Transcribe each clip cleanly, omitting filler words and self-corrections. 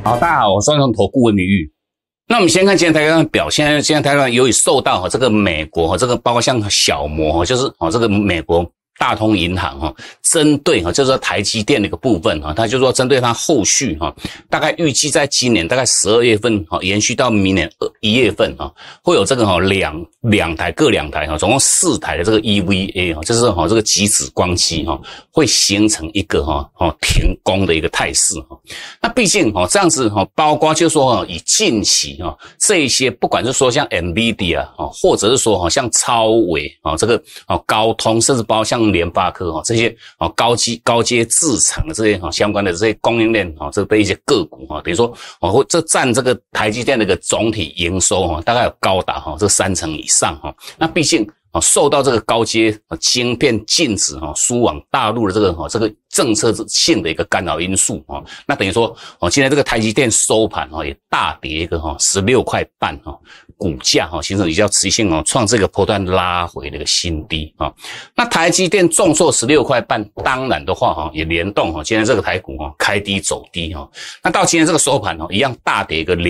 好，大家好，我是双重投顾文明玉。那我们先看今天台湾表现，现在台湾由于受到这个美国这个包括像小摩就是这个美国大通银行针对就是说台积电的一个部分它就说针对它后续大概预计在今年大概12月份延续到明年1月份会有这个两台各2台总共4台的这个 EVA 就是这个极紫光机会形成一个停工的一个态势那毕竟这样子包括就是说以近期这一些不管是说像 NVIDIA 或者是说像超微这个高通甚至包括像联发科这些高阶制程的这些相关的这些供应链这的一些个股等于说这占这个台积电的一个总体营收大概有高达这30%以上那毕竟受到这个高阶晶片禁止输往大陆的这个政策性的一个干扰因素那等于说今天这个台积电收盘也大跌一个16块半股价形成比较持续性创这个波段拉回的一个新低那台积电重挫16块半，当然的话也联动今天这个台股开低走低那到今天这个收盘一样大跌一个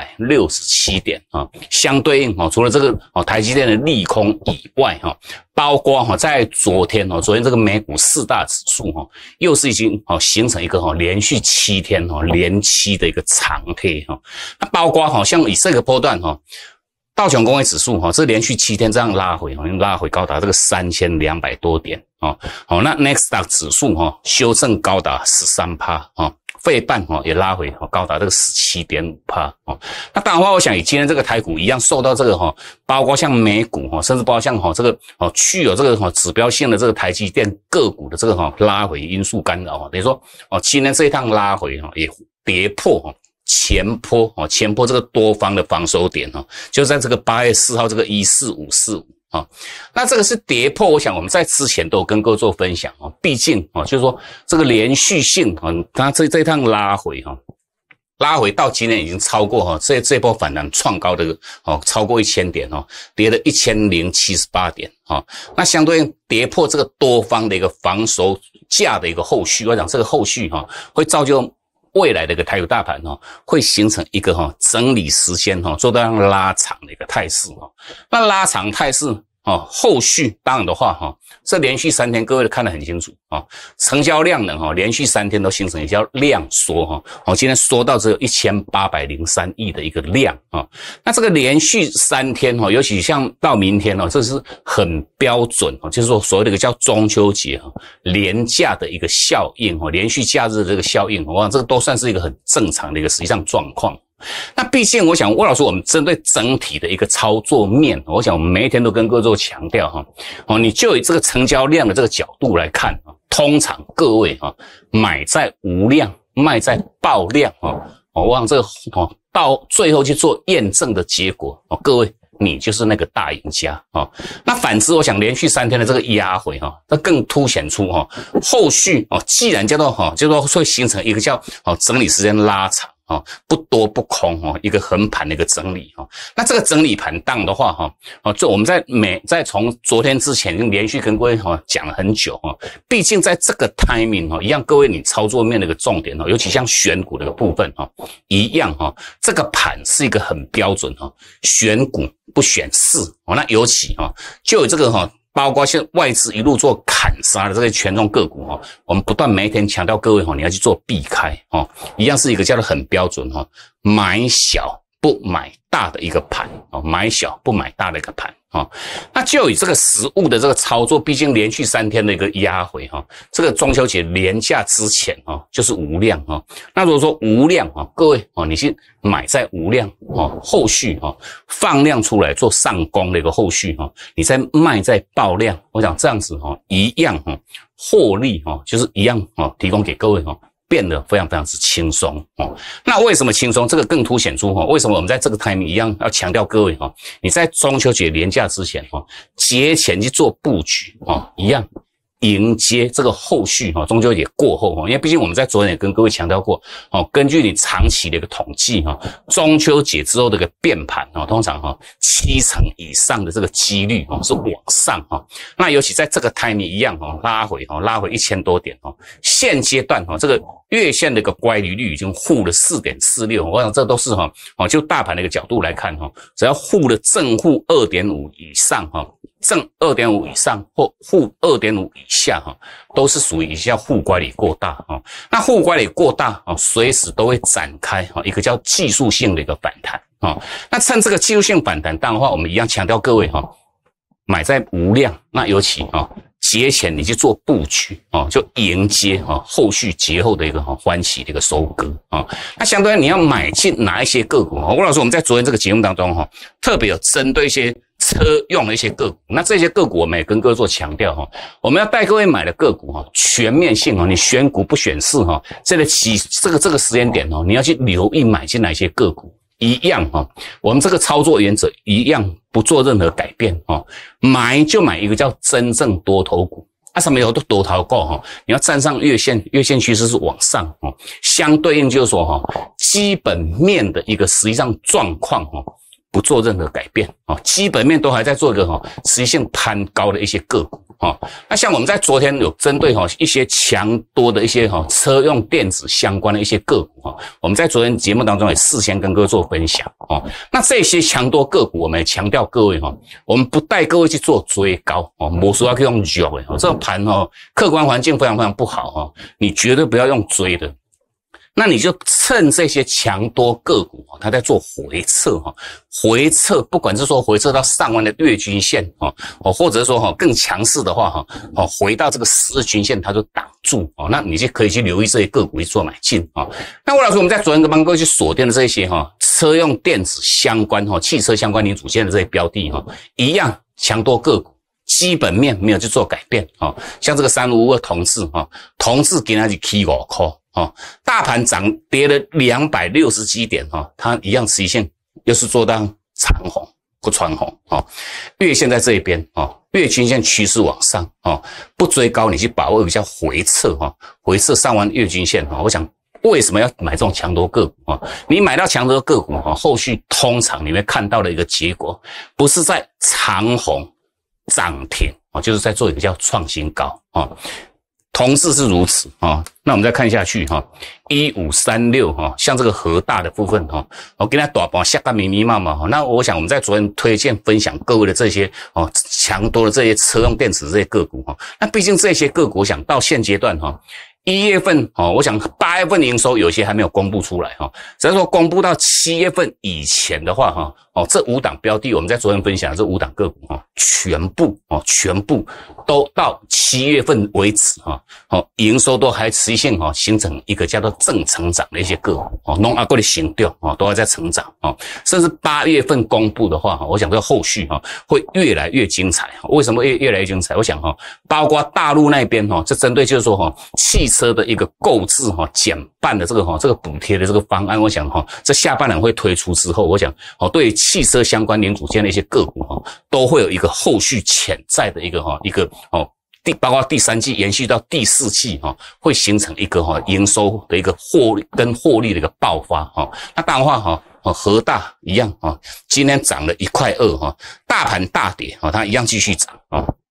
267点相对应除了这个台积电的利空以外包括在昨天这个美股4大指数又是已经形成一个连续7天连期的一个长黑那包括像以这个波段道琼工业指数这连续7天这样拉回高达这个3200多点那 Nasdaq 指数修正高达 13% 费半也拉回高达这个 17.5% 那当然的话我想以今天这个台股一样受到这个包括像美股甚至包括像这个具有这个指标性的这个台积电个股的这个拉回因素干扰等于说今天这一趟拉回也跌破前波这个多方的防守点就在这个8月4号这个14545那这个是跌破，我想我们在之前都有跟各位做分享毕竟就是说这个连续性它这一趟拉回到今天已经超过这波反弹创高的超过1000点跌了1078点那相对应跌破这个多方的一个防守价的一个后续，我想这个后续会造就未来的一个台股大盘会形成一个整理时间做到拉长的一个态势那拉长态势后续当然的话这连续3天各位都看得很清楚成交量呢连续3天都形成一条量缩今天缩到只有1803亿的一个量那这个连续3天尤其像到明天这是很标准就是说所谓的一个叫中秋节连假的一个效应连续假日的这个效应我想这个都算是一个很正常的一个实际上状况那毕竟我想魏老师我们针对整体的一个操作面我想我们每一天都跟各位做强调你就以这个成交量的这个角度来看通常各位买在无量卖在爆量我想这个到最后去做验证的结果各位你就是那个大赢家那反之我想连续3天的这个压回这更凸显出后续既然叫做就说会形成一个叫整理时间拉长不多不空一个横盘的一个整理那这个整理盘当的话就我们在从昨天之前已经连续跟各位讲了很久毕竟在这个 timing 一样各位你操作面的一个重点尤其像选股的一个部分一样这个盘是一个很标准选股不选市那尤其就有这个包括像外资一路做砍杀的这些权重个股我们不断每一天强调各位你要去做避开一样是一个叫做很标准买小不买大的一个盘买小不买大的一个盘那就以这个实物的这个操作，毕竟连续3天的一个压回这个中秋节连假之前就是无量那如果说无量各位你去买在无量后续放量出来做上攻的一个后续你再卖在爆量，我想这样子一样获利就是一样提供给各位变得非常非常之轻松那为什么轻松？这个更凸显出为什么我们在这个 timing 一样要强调各位你在中秋节连假之前节前去做布局一样迎接这个后续中秋节过后因为毕竟我们在昨天也跟各位强调过根据你长期的一个统计中秋节之后的一个变盘通常70%以上的这个几率是往上那尤其在这个 timing 一样拉回1000多点现阶段这个月线的一个乖离率已经负了 4.46， 我想这都是就大盘的一个角度来看只要负了正负 2.5 以上正 2.5 以上或负 2.5 以下都是属于一下负乖离过大那负乖离过大随时都会展开一个叫技术性的一个反弹那趁这个技术性反弹，当然的话，我们一样强调各位买在无量，那尤其节前你去做布局就迎接后续节后的一个欢喜的一个收割那相对你要买进哪一些个股吴老师我们在昨天这个节目当中特别有针对一些车用的一些个股，那这些个股我们也跟各位做强调我们要带各位买的个股全面性你选股不选市这个时间点你要去留意买进哪一些个股。一样我们这个操作原则一样不做任何改变买就买一个叫真正多头股什么有多头股你要站上月线趋势是往上相对应就是说基本面的一个实际上状况不做任何改变基本面都还在做一个持续性攀高的一些个股那像我们在昨天有针对一些强多的一些车用电子相关的一些个股我们在昨天节目当中也事先跟各位做分享那这些强多个股我们也强调各位我们不带各位去做追高没说要去用追的这种盘客观环境非常非常不好你绝对不要用追的。那你就趁这些强多个股它在做回撤回撤不管是说回撤到上万的月均线或者是说更强势的话回到这个10日均线它就挡住那你就可以去留意这些个股去做买进那吴老师我们在昨天帮各位去锁定的这些车用电子相关汽车相关零组件的这些标的一样强多个股基本面没有去做改变像这个3552同志同志今天是起5块大盘跌了260几点它一样持续线又是做到长红不穿红月线在这一边月均线趋势往上不追高你去把握一个叫回撤回撤上完月均线我想为什么要买这种强多个股你买到强多个股后续通常你会看到的一个结果不是在长红涨停就是在做一个叫创新高同志是如此那我们再看下去1536像这个和大的部分我给它大盘下个密密麻麻那我想我们在昨天推荐分享各位的这些强多的这些车用电子这些个股那毕竟这些个股我想到现阶段1月份我想8月份营收有些还没有公布出来只要说公布到7月份以前的话这5档标的我们在昨天分享的这5档个股全部都到7月份为止营收都还持续性形成一个叫做正成长的一些个股弄阿过的行调都还在成长甚至8月份公布的话我想这后续会越来越精彩为什么越来越精彩我想包括大陆那边这针对就是说汽车的一个购置减半的这个补贴的这个方案我想这下半年会推出之后我想对汽车相关零组件的一些个股都会有一个后续潜在的一个包括第3季延续到第4季会形成一个营收的一个获利的一个爆发那当然话和大一样今天涨了1.2块大盘大跌它一样继续涨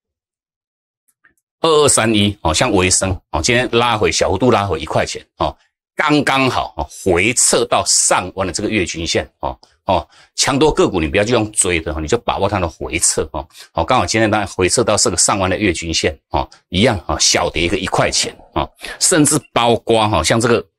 2231像微升今天小幅度拉回1块钱刚刚好回撤到上弯的这个月均线强多个股你不要去用追的你就把握它的回撤刚好今天当然回撤到这个上弯的月均线一样小跌一个1块钱甚至包括像这个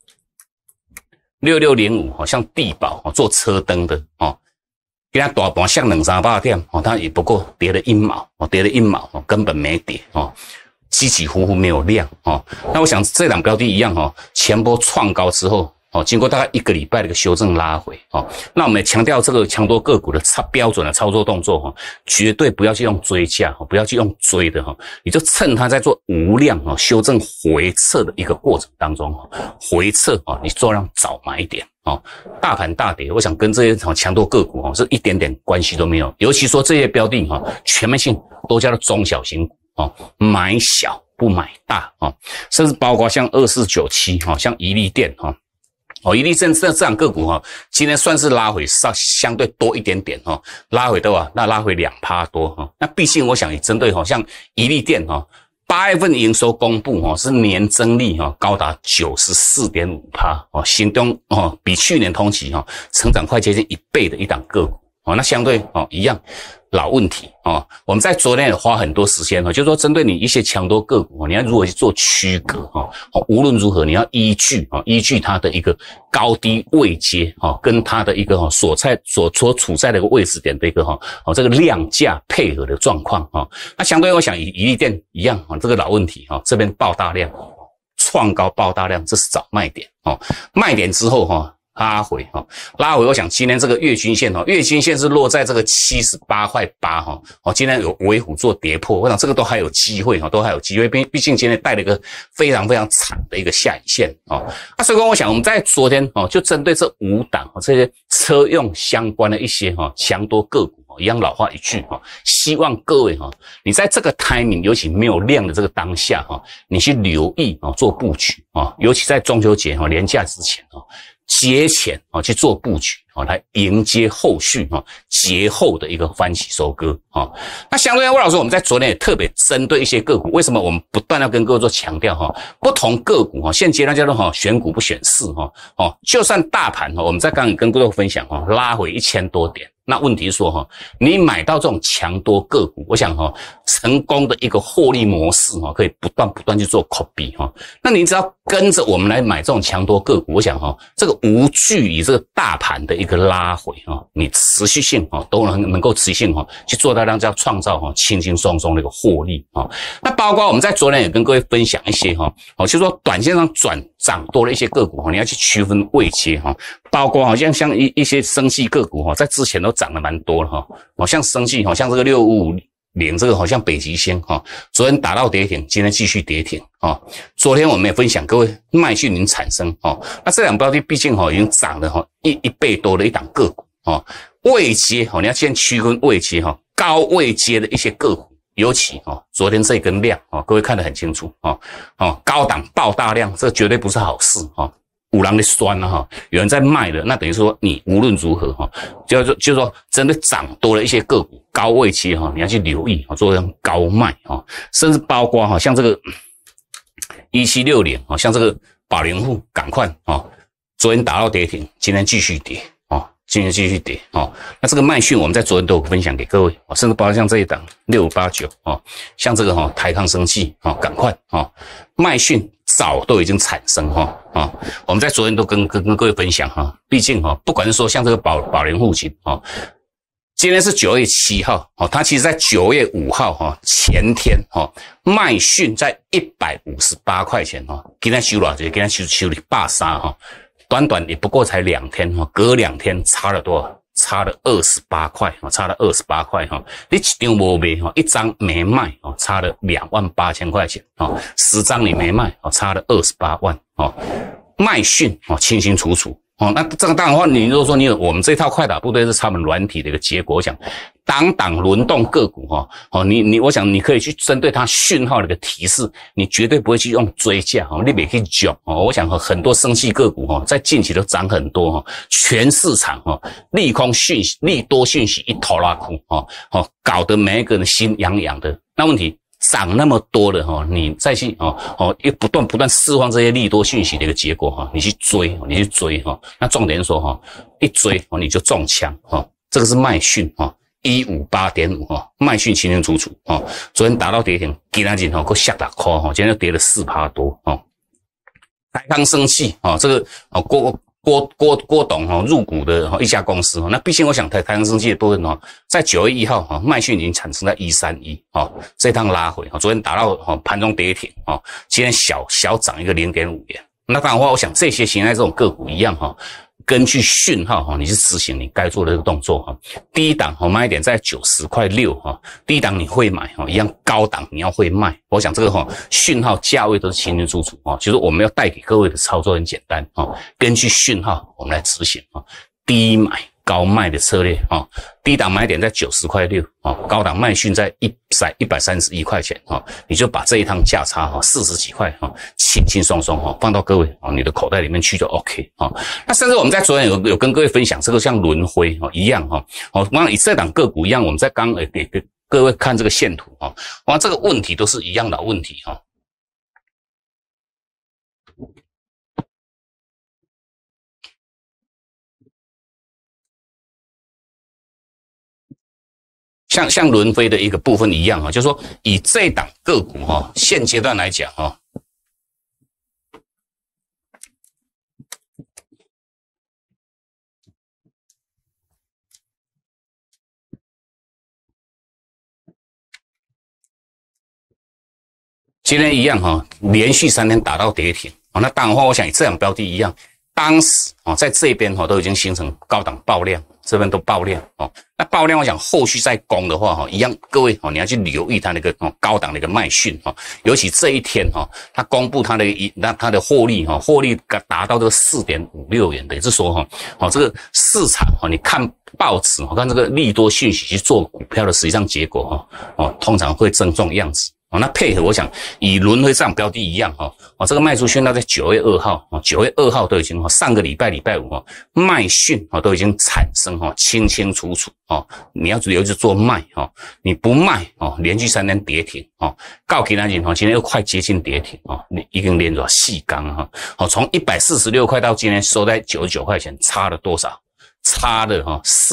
6605像地保做车灯的给它大盘像2-300点它也不过跌了1毛根本没跌起起伏伏没有量那我想这档标的一样前波创高之后经过大概1个礼拜的一个修正拉回那我们也强调这个强多个股的标准的操作动作绝对不要去用追价不要去用追的你就趁它在做无量修正回撤的一个过程当中回撤你做量早买一点大盘大跌我想跟这些强多个股是一点点关系都没有尤其说这些标的全面性都叫做中小型股买小不买大甚至包括像2497像怡利电怡利电这档个股今天算是拉回相对多一点点拉回多少那拉回2%多那毕竟我想也针对像怡利电8 8月份营收公布是年增率高达 94.5%行动比去年同期成长快接近1倍的一档个股那相对一样老问题我们在昨天也花很多时间就是说针对你一些强多个股你要如何去做区隔无论如何你要依据它的一个高低位阶跟它的一个所处在的一个位置点的一个这个量价配合的状况那相对我想以利电一样这个老问题这边爆大量创高爆大量，这是找卖点卖点之后拉回我想今天这个月均线月均线是落在这个78.8块今天有微幅做跌破，我想这个都还有机会毕竟今天带了一个非常非常长的一个下影线那所以我想我们在昨天就针对这5档这些车用相关的一些强多个股一样老话一句希望各位你在这个 timing 尤其没有量的这个当下你去留意做布局尤其在中秋节连假之前节前去做布局来迎接后续节后的一个欢喜收割那相对魏老师我们在昨天也特别针对一些个股，为什么我们不断要跟各位做强调不同个股现阶段叫做选股不选市就算大盘我们在刚刚跟各位分享拉回1000多点，那问题是说你买到这种强多个股，我想成功的一个获利模式可以不断去做 copy 那你只要跟着我们来买这种强多个股，我想这个无惧于这个大盘的一个拉回你持续性都能够持续性去做到让这样创造轻轻松松的一个获利那包括我们在昨天也跟各位分享一些就是说短线上涨多的一些个股你要去区分位阶包括好像一些生技个股在之前都涨得蛮多的像生技像这个6550这个好像北极星昨天打到跌停，今天继续跌停昨天我们也分享各位卖讯已经产生那这两标的毕竟已经涨了一倍多的一档个股位阶你要先区分位阶高位阶的一些个股，尤其昨天这根量各位看得很清楚高档爆大量，这绝对不是好事有人在酸有人在卖的，那等于说你无论如何就是说真的涨多了一些个股高位阶你要去留意做这样高卖甚至包括像这个1760像这个宝莲户赶快昨天打到跌停，今天继续跌那这个卖讯我们在昨天都有分享给各位甚至包括像这一档6589像这个台康生技赶快卖讯早都已经产生我们在昨天都跟各位分享毕竟不管是说像这个宝莲户群今天是9月7号它其实在9月5号前天卖讯在158块钱今天收了，今天收了130短短也不过才2天隔2天差了多少？差了28块差了28块你一张没卖一张没卖差了28000块钱10张你没卖差了28万卖讯清清楚楚那这个当然的话，你如果说我们这套快打部队是他们软体的一个结果，我想档轮动个股我想你可以去针对它讯号的一个提示，你绝对不会去用追价你别去讲我想很多生技个股在近期都涨很多全市场利空讯息利多讯息一头拉苦搞得每一个人心痒痒的。那问题涨那么多的你再去又不断释放这些利多讯息的一个结果你去追那重点是说一追你就中枪这个是卖讯158.5卖讯清清楚楚昨天打到跌停，今天够下打 call 今天就跌了4%多台康生技这个郭董入股的一家公司那毕竟我想台康生技的部分在9月1号卖讯已经产生在131这趟拉回昨天打到盘中跌停今天小涨一个 0.5 元。那当然的话我想这些形态这种个股一样根据讯号你是执行你该做的这个动作第一档买点在90.6块第一档你会买一样高档你要会卖，我想这个讯号价位都是清清楚楚其实我们要带给各位的操作很简单根据讯号我们来执行低买高卖的策略低档买点在90.6块高档卖讯在131块钱你就把这一趟价差40几块轻轻松松放到各位你的口袋里面去就 OK 那甚至我们在昨天有跟各位分享这个像轮辉一样我们以这档个股一样，我们在刚给各位看这个线图哈，哇，这个问题都是一样的问题哈。像伦飞的一个部分一样哈，就是说以这档个股哈，现阶段来讲哈。今天一样哈，连续3天打到跌停啊。那当然话，我想以这样标的一样，当时啊在这边哈都已经形成高档爆量，这边都爆量哦。那爆量，我想后续再攻的话哈，一样各位哦，你要去留意它那个高档的一个卖讯哈，尤其这一天哈，它公布它的它的获利哈，获利达到这个4.56元的，也就是说哈，哦这个市场哈，你看报纸，我看这个利多讯息去做股票的实际上结果哈，哦通常会增重样子。那配合我想以轮回这样标的一样哈，这个卖出讯到在9月2号，9月2号都已经上个礼拜5卖讯都已经产生清清楚楚你要留着做卖你不卖连续3天跌停告给那今天又快接近跌停你已经连着4天从146块到今天收在99块钱，差了多少？差了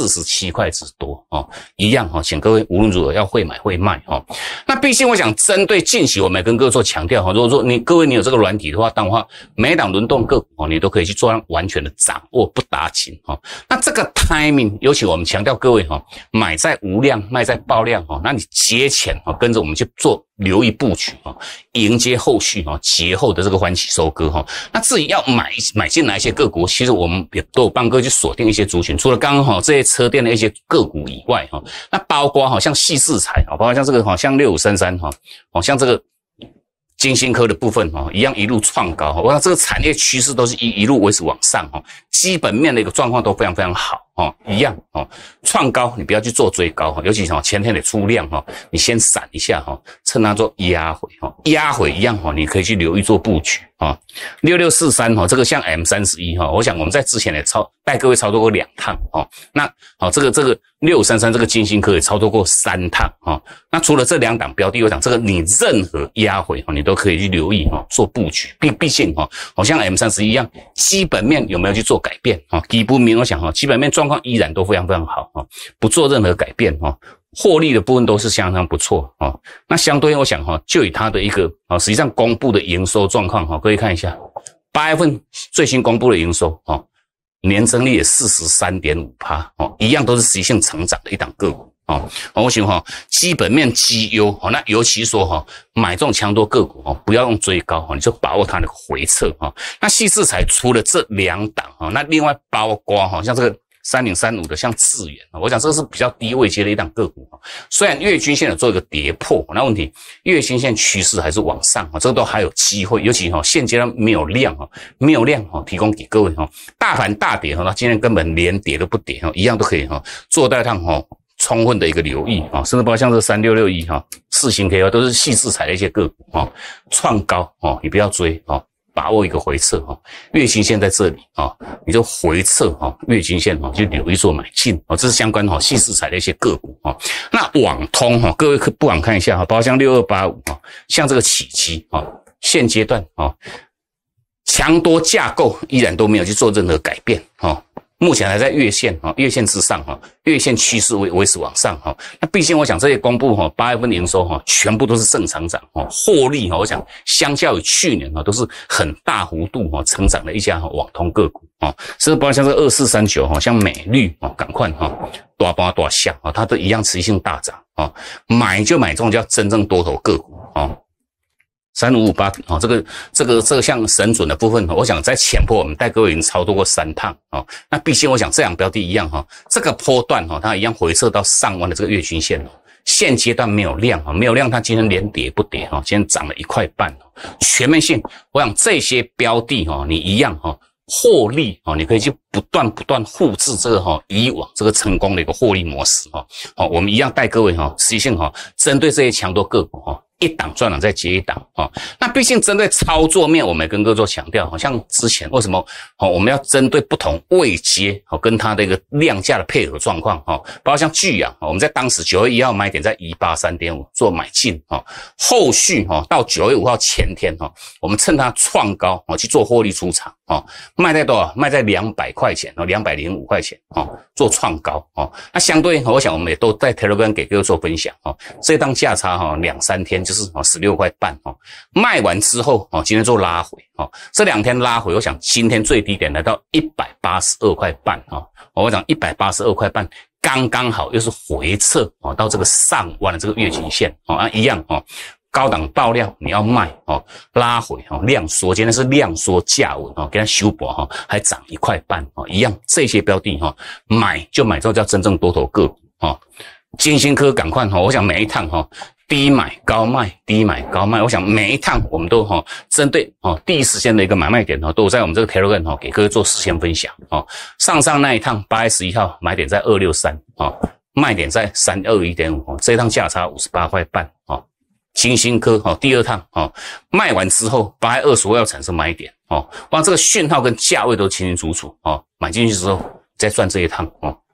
47块之多一样请各位无论如何要会买会卖那毕竟我想针对近期我们跟各位做强调如果说各位你有这个软体的话，当然话每档轮动个股你都可以去做完全的掌握，不打紧那这个 timing 尤其我们强调各位买在无量，卖在爆量那你节前跟着我们去做留意布局迎接后续节后的这个欢喜收割那至于要买进哪一些个股，其实我们也都有帮各位去锁定一些族群，除了刚刚这些车电的一些个股以外那包括像矽智财包括像这个像6533像这个晶心科的部分一样一路创高我想这个产业趋势都是一路维持往上基本面的一个状况都非常非常好一样创高你不要去做追高尤其前天的出量你先闪一下趁它做压回压回一样你可以去留意做布局6643这个像 M31我想我们在之前也带各位操作过2趟那这个6533这个晶心科也操作过3趟那除了这2档标的，我想这个你任何压回你都可以去留意做布局，毕竟像 M31一样，基本面有没有去做改变基本面我想基本面状况依然都非常非常好不做任何改变获利的部分都是相当不错那相对我想就以它的一个实际上公布的营收状况各位看一下8月份最新公布的营收年增率也 43.5% 一样都是实际性成长的一档个股我想基本面绩优那尤其说买这种强多个股不要用追高你就把握它的回撤那矽智财除了这2档那另外包括像这个3035的像智原我想这个是比较低位阶的一档个股虽然月均线有做一个跌破那问题月均线趋势还是往上这个都还有机会，尤其现阶段没有量提供给各位大盘大跌那今天根本连跌都不跌一样都可以做到趟充分的一个留意甚至包括像这3661世芯 K 都是矽智财的一些个股创高你不要追把握一个回撤月均线在这里你就回撤月均线就留意做买进这是相关矽智财的一些个股那网通各位不妨看一下包括像6285像这个启基现阶段强多架构依然都没有去做任何改变目前还在月线月线之上月线趋势维持往上那毕竟我想这些公布8月份营收全部都是正常涨获利我想相较于去年都是很大幅度成长的一家网通个股甚至包括像这个2439像美绿赶快大包大项它都一样持续性大涨买就买这种叫真正多头个股3558这个像神准的部分我想在前波我们带各位已经操作过3趟那毕竟我想这样标的一样这个波段它一样回撤到上弯的这个月均线现阶段没有量没有量，它今天连跌不跌今天涨了1块半全面性我想这些标的你一样获利你可以去不断复制这个以往这个成功的一个获利模式我们一样带各位实际性针对这些强多个股一档赚了再接一档那毕竟针对操作面，我们也跟各位做强调像之前为什么我们要针对不同位阶跟它的一个量价的配合状况包括像巨阳我们在当时9月1号买点在 183.5 做买进后续到9月5号前天我们趁它创高去做获利出场卖在多少？卖在200块钱205块钱做创高那相对我想我们也都在 Telegram 给各位做分享这档价差2-3天就是16块半卖完之后今天做拉回这2天拉回，我想今天最低点来到182块半我讲182块半刚刚好又是回撤到这个上弯的这个月均线一样高档爆量你要卖拉回量缩，今天是量缩价稳给它修补还涨1块半一样，这些标的买就买到叫真正多头个股金星科赶快我想每一趟低买高卖，低买高卖，我想每一趟我们都针对第一时间的一个买卖点都在我们这个 Telegram 给各位做事先分享上那一趟8月11号买点在263卖点在321.5这一趟价差58块半金星科第二趟卖完之后8月25号要产生买点哇，这个讯号跟价位都清清楚楚买进去之后再赚这一趟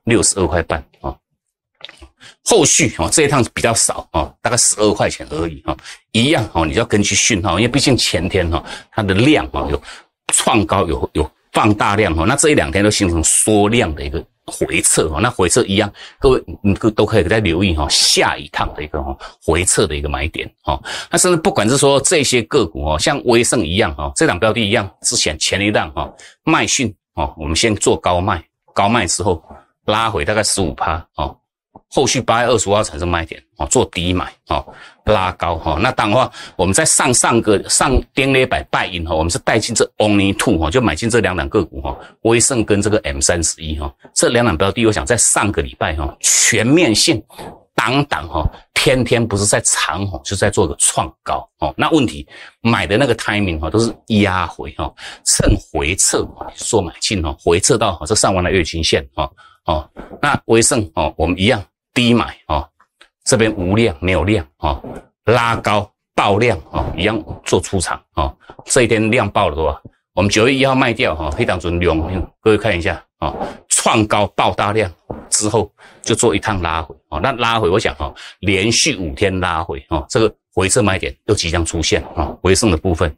62块半后续这一趟比较少大概12块钱而已一样你就要根据讯号，因为毕竟前天它的量有创高有放大量那这一2天都形成缩量的一个回撤那回撤一样，各位都可以再留意下一趟的一个回撤的一个买点那甚至不管是说这些个股像威盛一样这档标的一样，之前前一档卖讯我们先做高卖之后拉回大概 15% 后续8月25号产生买点做低买拉高那当然话我们在上顶礼拜拜因我们是带进这 Only Two 就买进这2档个股威盛跟这个 M31这2档标的，我想在上个礼拜全面性档天天不是在长就是在做个创高那问题买的那个 timing 都是压回趁回撤做买进回撤到这上弯的月均线那威盛我们一样低买这边无量没有量拉高爆量一样做出场这一天量爆了多少？我们9月1号卖掉黑档准量，各位看一下创高爆大量之后就做一趟拉回那拉回我想连续5天拉回这个回撤买点又即将出现威盛的部分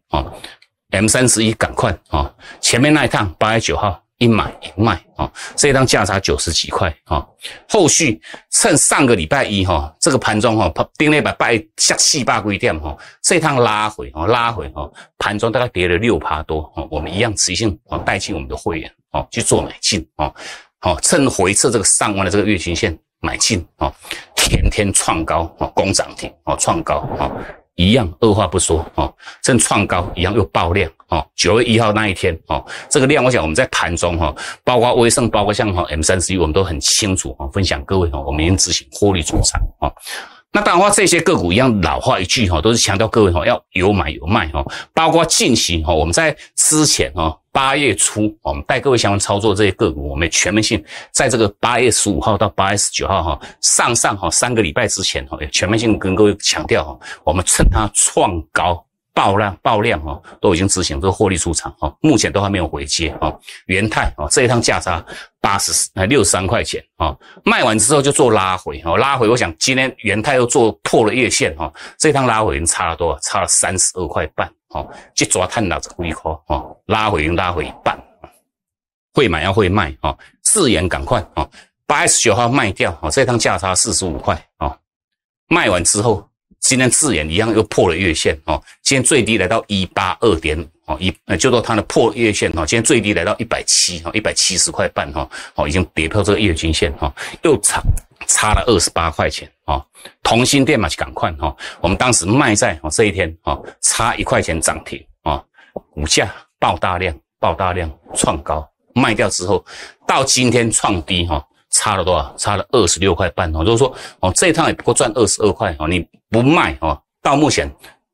M31赶快前面那一趟8月9号一买一卖这一趟价差90几块后续趁上个礼拜一这个盘中顶礼拜拜下400几点这一趟拉回盘中大概跌了6%多我们一样持续性带进我们的会员去做买进趁回撤这个上弯的这个月均线买进天天创高攻涨停创高一样二话不说趁创高一样又爆量9月1号那一天这个量我想我们在盘中包括威盛包括像M31我们都很清楚分享各位我们已经执行获利出场那当然话这些个股一样老话一句都是强调各位要有买有卖包括近期我们在之前8月初我们带各位相关操作这些个股，我们也全面性在这个8月15号到8月19号上3个礼拜之前也全面性跟各位强调我们趁它创高爆量都已经执行这个获利出场目前都还没有回接元泰这一趟价差63块钱卖完之后就做拉回拉回我想今天元泰又做破了月线这一趟拉回已经差了多少？差了32块半这抓探到这几块拉回已经拉回一半会买要会卖自研赶快8月19号卖掉这一趟价差45块卖完之后今天自研一样又破了月线今天最低来到 182.5就说它的破月线今天最低来到170块半已经跌破这个月均线又差了28块钱同心电嘛赶快我们当时卖在这一天差1块钱涨停股价爆大量创高卖掉之后到今天创低差了多少？差了26块半就是说这一趟也不过赚22块你不卖到目前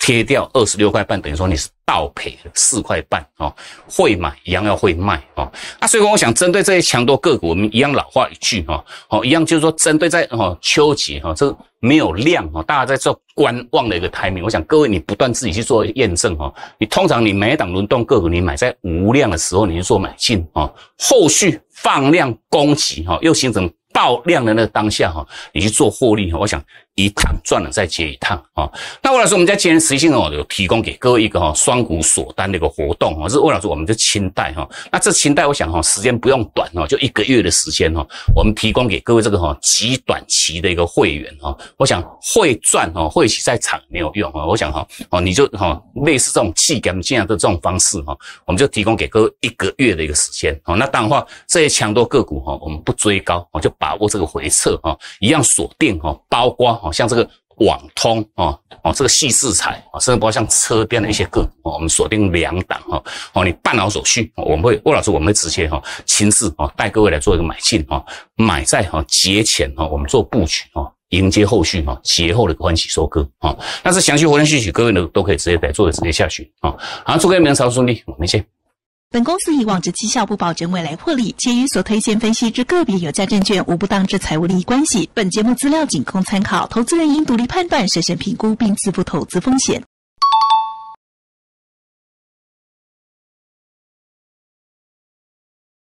贴掉26块半，等于说你是倒赔了4块半哦。会买一样要会卖哦。所以我想针对这些强多个股，我们一样老话一句一样就是说针对在秋节这个没有量大家在做观望的一个timing。我想各位你不断自己去做验证你通常你每一档轮动个股，你买在无量的时候你去做买进后续放量攻击又形成爆量的那个当下你去做获利我想一趟赚了再接一趟那魏老师我们在今天实际性有提供给各位一个双股锁单的一个活动这是魏老师我们就清代那这清代我想时间不用短就1个月的时间我们提供给各位这个极短期的一个会员我想会赚会期在场没有用我想你就类似这种气感这样的这种方式我们就提供给各位1个月的一个时间那当然话这些强多个股我们不追高就把握这个回撤一样锁定包括像这个网通这个细制材甚至包括像车边的一些个股我们锁定2档你办好手续我们会魏老师我们会直接亲自带各位来做一个买进买在节前我们做布局迎接后续节后的欢喜收割但是详细活动讯息各位呢都可以直接来做直接下去好，祝各位明天操作顺利，我们见。 本公司以往之绩效不保证未来获利，且与所推荐分析之个别有价证券无不当之财务利益关系。本节目资料仅供参考，投资人应独立判断、审慎评估并自负投资风险。